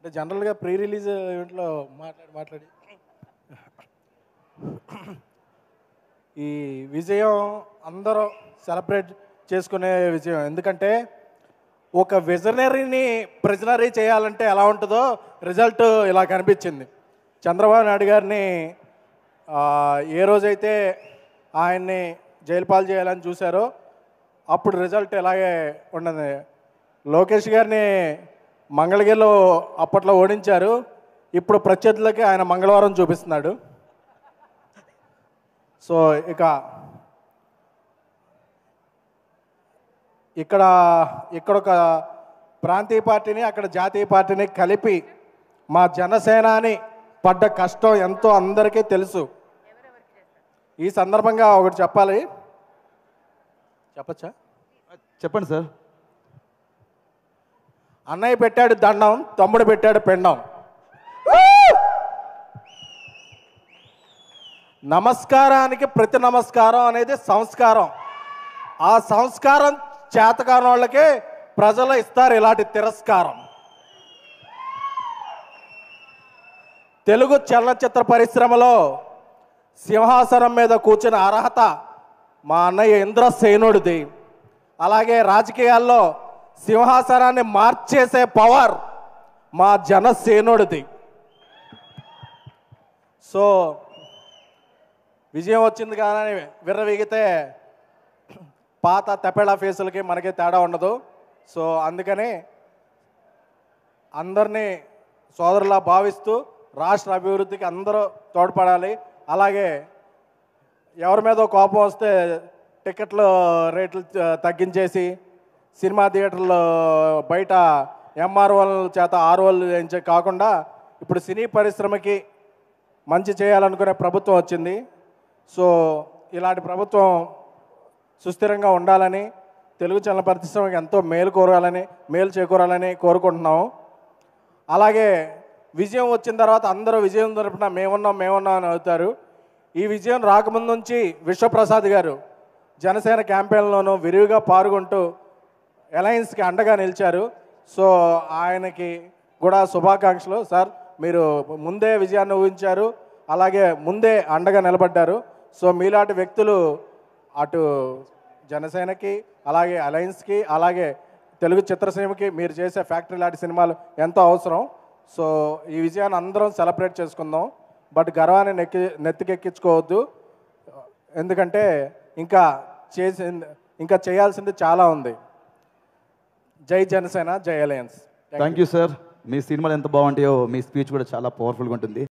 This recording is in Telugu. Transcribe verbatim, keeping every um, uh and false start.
అంటే జనరల్గా ప్రీ రిలీజ్ ఈవెంట్లో మాట్లాడి మాట్లాడి ఈ విజయం అందరూ సెలబ్రేట్ చేసుకునే విజయం. ఎందుకంటే ఒక విజనరీని ప్రిజనరీ చేయాలంటే ఎలా ఉంటుందో రిజల్ట్ ఇలా కనిపించింది. చంద్రబాబు నాయుడు గారిని ఏ రోజైతే ఆయన్ని జైలు పాలు చేయాలని చూశారో అప్పుడు రిజల్ట్ ఇలాగే ఉండదు. లోకేష్ గారిని మంగళగిరిలో అప్పట్లో ఓడించారు, ఇప్పుడు ప్రత్యర్థులకి ఆయన మంగళవారం చూపిస్తున్నాడు. సో ఇక ఇక్కడ ఇక్కడ ఒక ప్రాంతీయ పార్టీని అక్కడ జాతీయ పార్టీని కలిపి మా జనసేనాని పడ్డ కష్టం ఎంతో అందరికీ తెలుసు. ఈ సందర్భంగా ఒకటి చెప్పాలి. చెప్పచ్చా? చెప్పండి సార్. అన్నయ్య పెట్టాడు దండం, తమ్ముడు పెట్టాడు పెండం. నమస్కారానికి ప్రతి నమస్కారం అనేది సంస్కారం. ఆ సంస్కారం చేతకాని వాళ్ళకే ప్రజలు ఇస్తారు ఇలాంటి తిరస్కారం. తెలుగు చలనచిత్ర పరిశ్రమలో సింహాసనం మీద కూర్చున్న అర్హత మా అన్నయ్య ఇంద్రసేనుడిది. అలాగే రాజకీయాల్లో సింహాసనాన్ని మార్చేసే పవర్ మా జనసేనుడిది. సో విజయం వచ్చింది కానీ విర్రవీగితే పాత తపేళా ఫేసులకి మనకి తేడా ఉండదు. సో అందుకని అందరినీ సోదరులా భావిస్తూ రాష్ట్ర అభివృద్ధికి అందరూ తోడ్పడాలి. అలాగే ఎవరి మీద కోపం వస్తే టికెట్లు రేట్లు తగ్గించేసి సినిమా థియేటర్లో బయట ఎంఆర్ఓల చేత ఆర్ఓలు చేయించే కాకుండా ఇప్పుడు సినీ పరిశ్రమకి మంచి చేయాలనుకునే ప్రభుత్వం వచ్చింది. సో ఇలాంటి ప్రభుత్వం సుస్థిరంగా ఉండాలని, తెలుగు చలన పరిశ్రమకి ఎంతో మేలు కోరాలని మేలు చేకూరాలని కోరుకుంటున్నాము. అలాగే విజయం వచ్చిన తర్వాత అందరూ విజయం తరపున మేమున్నాం మేమున్నాం అని అవుతారు. ఈ విజయం రాకముందు నుంచి విశ్వప్రసాద్ గారు జనసేన క్యాంపెయిన్లోనూ విరివిగా పాల్గొంటూ అలయన్స్కి అండగా నిలిచారు. సో ఆయనకి కూడా శుభాకాంక్షలు. సార్ మీరు ముందే విజయాన్ని ఊహించారు, అలాగే ముందే అండగా నిలబడ్డారు. సో మీలాంటి వ్యక్తులు అటు జనసేనకి అలాగే అలయన్స్కి అలాగే తెలుగు చిత్రసీమకి మీరు చేసే ఫ్యాక్టరీ లాంటి సినిమాలు ఎంతో అవసరం. సో ఈ విజయాన్ని అందరం సెలబ్రేట్ చేసుకుందాం. బట్ గర్వాన్ని నెక్కి నెత్తికెక్కించుకోవద్దు. ఎందుకంటే ఇంకా చేసి ఇంకా చేయాల్సింది చాలా ఉంది. జై జనసేన, జై అలయన్స్. Thank you sir. మీ సినిమాలు ఎంత బాగుంటాయో మీ స్పీచ్ కూడా చాలా పవర్ఫుల్గా ఉంటుంది.